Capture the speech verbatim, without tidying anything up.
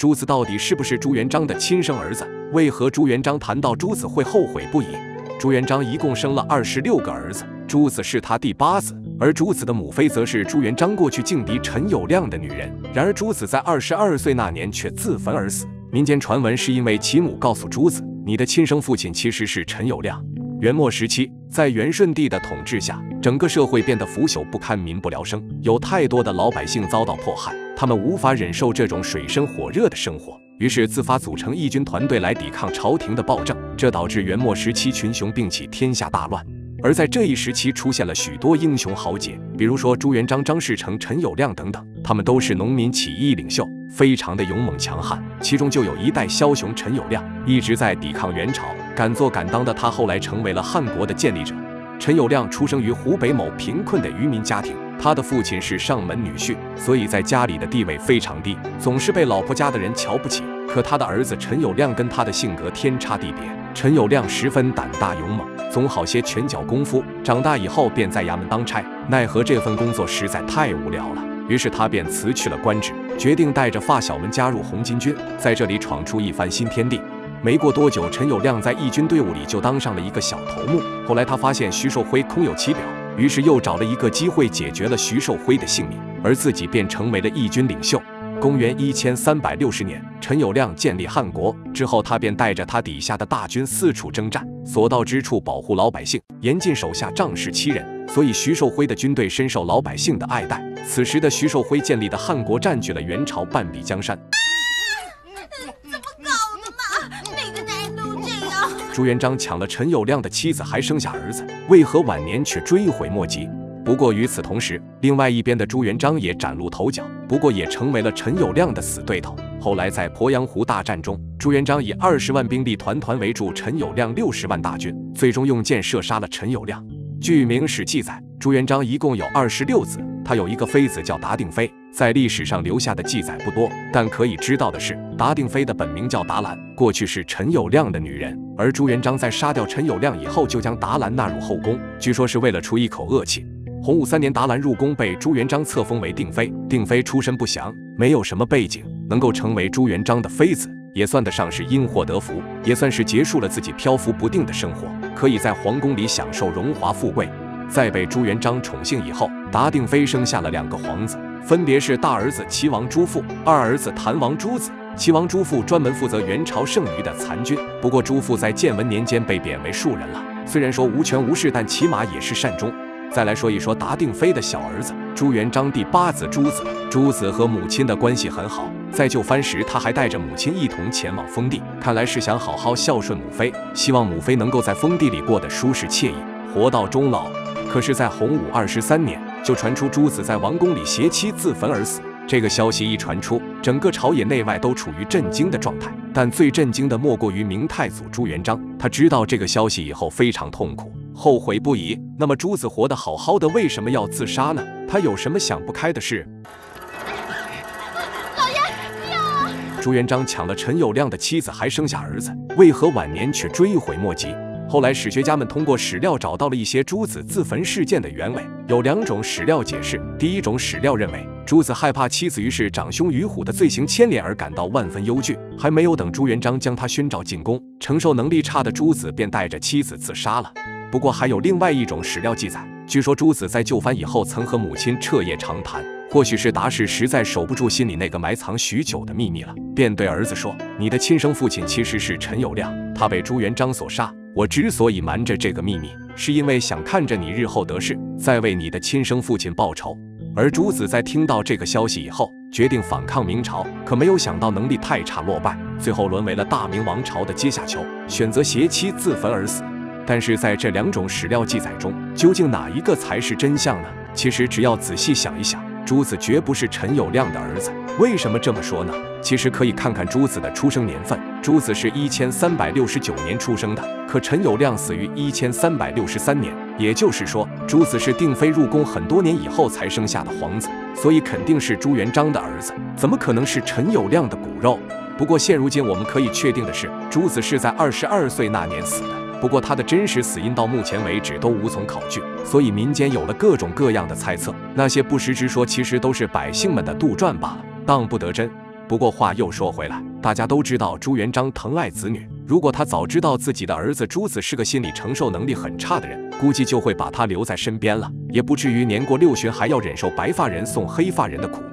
朱子到底是不是朱元璋的亲生儿子？为何朱元璋谈到朱子会后悔不已？朱元璋一共生了二十六个儿子，朱子是他第八子，而朱子的母妃则是朱元璋过去劲敌陈友谅的女人。然而朱子在二十二岁那年却自焚而死。民间传闻是因为其母告诉朱子，你的亲生父亲其实是陈友谅。元末时期，在元顺帝的统治下，整个社会变得腐朽不堪，民不聊生，有太多的老百姓遭到迫害，他们无法忍受这种水深火热的生活，于是自发组成义军团队来抵抗朝廷的暴政，这导致元末时期群雄并起，天下大乱。而在这一时期出现了许多英雄豪杰，比如说朱元璋、张士诚、陈友谅等等，他们都是农民起义领袖，非常的勇猛强悍。其中就有一代枭雄陈友谅，一直在抵抗元朝，敢做敢当的他后来成为了汉国的建立者。陈友谅出生于湖北某贫困的渔民家庭，他的父亲是上门女婿，所以在家里的地位非常低，总是被老婆家的人瞧不起。可他的儿子陈友谅跟他的性格天差地别，陈友谅十分胆大勇猛，总好些拳脚功夫，长大以后便在衙门当差，奈何这份工作实在太无聊了，于是他便辞去了官职，决定带着发小们加入红巾军，在这里闯出一番新天地。没过多久，陈友谅在义军队伍里就当上了一个小头目。后来他发现徐寿辉空有其表，于是又找了一个机会解决了徐寿辉的性命，而自己便成为了义军领袖。公元一千三百六十年，陈友谅建立汉国之后，他便带着他底下的大军四处征战，所到之处保护老百姓，严禁手下仗势欺人，所以徐寿辉的军队深受老百姓的爱戴。此时的徐寿辉建立的汉国占据了元朝半壁江山。朱元璋抢了陈友谅的妻子，还生下儿子，为何晚年却追悔莫及？不过与此同时，另外一边的朱元璋也崭露头角，不过也成为了陈友谅的死对头。后来在鄱阳湖大战中，朱元璋以二十万兵力团团围住陈友谅六十万大军，最终用箭射杀了陈友谅。据《明史》记载，朱元璋一共有二十六子，他有一个妃子叫达定妃，在历史上留下的记载不多，但可以知道的是，达定妃的本名叫达兰，过去是陈友谅的女人。而朱元璋在杀掉陈友谅以后，就将达兰纳入后宫，据说是为了出一口恶气。洪武三年，达兰入宫，被朱元璋册封为定妃。定妃出身不详，没有什么背景，能够成为朱元璋的妃子，也算得上是因祸得福，也算是结束了自己漂浮不定的生活，可以在皇宫里享受荣华富贵。在被朱元璋宠幸以后，达定妃生下了两个皇子，分别是大儿子齐王朱父，二儿子谭王朱子。齐王朱父专门负责元朝剩余的残军，不过朱父在建文年间被贬为庶人了，虽然说无权无势，但起码也是善终。再来说一说达定妃的小儿子朱元璋第八子朱子。朱子和母亲的关系很好，在就藩时他还带着母亲一同前往封地，看来是想好好孝顺母妃，希望母妃能够在封地里过得舒适惬意，活到终老。可是在洪武二十三年，就传出朱子在王宫里携妻自焚而死。这个消息一传出，整个朝野内外都处于震惊的状态，但最震惊的莫过于明太祖朱元璋，他知道这个消息以后非常痛苦，后悔不已。那么朱子活得好好的，为什么要自杀呢？他有什么想不开的事？ 老爷，不要啊！ 朱元璋抢了陈友谅的妻子，还生下儿子，为何晚年却追悔莫及？后来史学家们通过史料找到了一些朱子自焚事件的原委，有两种史料解释。第一种史料认为，朱子害怕妻子于是长兄于虎的罪行牵连而感到万分忧惧，还没有等朱元璋将他宣召进宫，承受能力差的朱子便带着妻子自杀了。不过还有另外一种史料记载，据说朱子在就藩以后曾和母亲彻夜长谈，或许是达氏实在守不住心里那个埋藏许久的秘密了，便对儿子说，你的亲生父亲其实是陈友谅，他被朱元璋所杀，我之所以瞒着这个秘密，是因为想看着你日后得势，再为你的亲生父亲报仇。而朱子在听到这个消息以后，决定反抗明朝，可没有想到能力太差落败，最后沦为了大明王朝的阶下囚，选择携妻自焚而死。但是在这两种史料记载中，究竟哪一个才是真相呢？其实只要仔细想一想，朱子绝不是陈友谅的儿子。为什么这么说呢？其实可以看看朱子的出生年份，朱子是一千三百六十九年出生的，可陈友谅死于一千三百六十三年，也就是说，朱子是定妃入宫很多年以后才生下的皇子，所以肯定是朱元璋的儿子，怎么可能是陈友谅的骨肉？不过现如今我们可以确定的是，朱子是在二十二岁那年死的。不过他的真实死因到目前为止都无从考据，所以民间有了各种各样的猜测，那些不实之说其实都是百姓们的杜撰罢了，当不得真。 不过话又说回来，大家都知道朱元璋疼爱子女，如果他早知道自己的儿子朱子是个心理承受能力很差的人，估计就会把他留在身边了，也不至于年过六旬还要忍受白发人送黑发人的苦。